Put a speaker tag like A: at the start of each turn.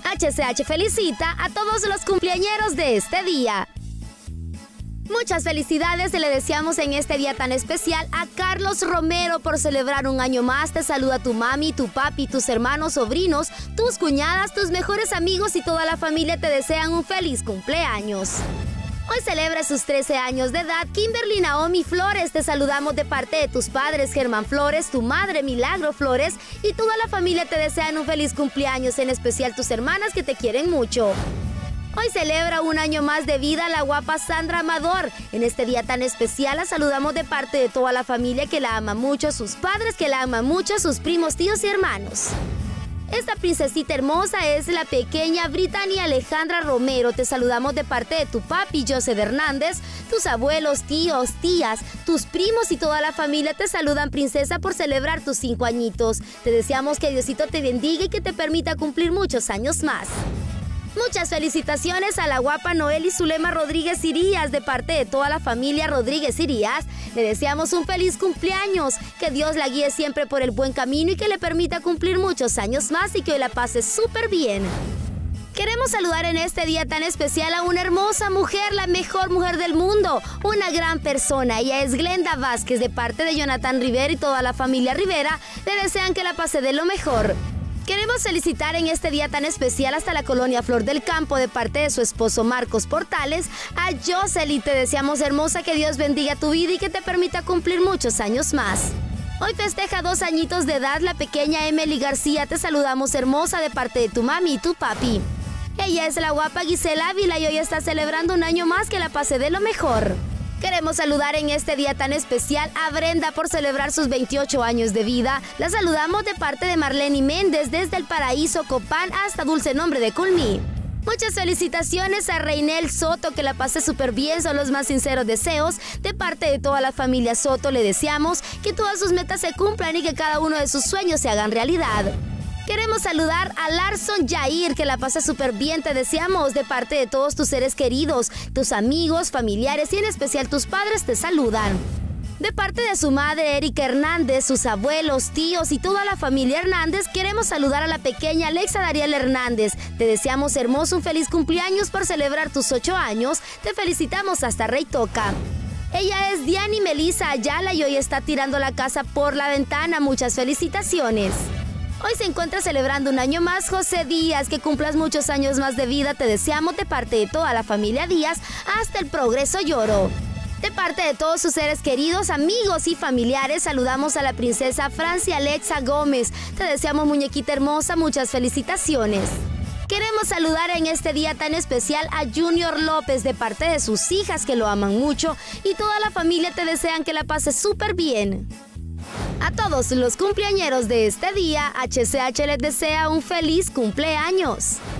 A: HCH felicita a todos los cumpleañeros de este día. Muchas felicidades le deseamos en este día tan especial a Carlos Romero por celebrar un año más. Te saluda tu mami, tu papi, tus hermanos, sobrinos, tus cuñadas, tus mejores amigos y toda la familia te desean un feliz cumpleaños. Hoy celebra sus 13 años de edad Kimberly Naomi Flores. Te saludamos de parte de tus padres Germán Flores, tu madre Milagro Flores y toda la familia te desean un feliz cumpleaños, en especial tus hermanas que te quieren mucho. Hoy celebra un año más de vida la guapa Sandra Amador. En este día tan especial la saludamos de parte de toda la familia que la ama mucho, sus padres que la aman mucho, sus primos, tíos y hermanos. Esta princesita hermosa es la pequeña Brittany Alejandra Romero. Te saludamos de parte de tu papi José Hernández, tus abuelos, tíos, tías, tus primos y toda la familia te saludan, princesa, por celebrar tus 5 añitos. Te deseamos que Diosito te bendiga y que te permita cumplir muchos años más. Muchas felicitaciones a la guapa Noeli Zulema Rodríguez Irías de parte de toda la familia Rodríguez Irías. Le deseamos un feliz cumpleaños, que Dios la guíe siempre por el buen camino y que le permita cumplir muchos años más y que hoy la pase súper bien. Queremos saludar en este día tan especial a una hermosa mujer, la mejor mujer del mundo, una gran persona. Ella es Glenda Vázquez de parte de Jonathan Rivera y toda la familia Rivera. Le desean que la pase de lo mejor. Queremos felicitar en este día tan especial hasta la colonia Flor del Campo de parte de su esposo Marcos Portales a Jocelyn. Te deseamos, hermosa, que Dios bendiga tu vida y que te permita cumplir muchos años más. Hoy festeja 2 añitos de edad la pequeña Emily García. Te saludamos, hermosa, de parte de tu mami y tu papi. Ella es la guapa Gisela Ávila y hoy está celebrando un año más, que la pase de lo mejor. Queremos saludar en este día tan especial a Brenda por celebrar sus 28 años de vida. La saludamos de parte de Marlene Méndez desde el Paraíso Copán hasta Dulce Nombre de Culmí. Muchas felicitaciones a Reinel Soto, que la pase súper bien, son los más sinceros deseos. De parte de toda la familia Soto le deseamos que todas sus metas se cumplan y que cada uno de sus sueños se hagan realidad. Queremos saludar a Larson Jair, que la pase súper bien, te deseamos de parte de todos tus seres queridos, tus amigos, familiares y en especial tus padres te saludan. De parte de su madre Erika Hernández, sus abuelos, tíos y toda la familia Hernández, queremos saludar a la pequeña Alexa Dariel Hernández. Te deseamos, hermoso, un feliz cumpleaños por celebrar tus 8 años. Te felicitamos hasta Rey Toca. Ella es Diany Melissa Ayala y hoy está tirando la casa por la ventana. Muchas felicitaciones. Hoy se encuentra celebrando un año más José Díaz, que cumplas muchos años más de vida. Te deseamos de parte de toda la familia Díaz hasta el Progreso Lloro. De parte de todos sus seres queridos, amigos y familiares, saludamos a la princesa Francia Alexa Gómez. Te deseamos, muñequita hermosa, muchas felicitaciones. Queremos saludar en este día tan especial a Junior López de parte de sus hijas que lo aman mucho y toda la familia te desean que la pases súper bien. A todos los cumpleañeros de este día, HCH les desea un feliz cumpleaños.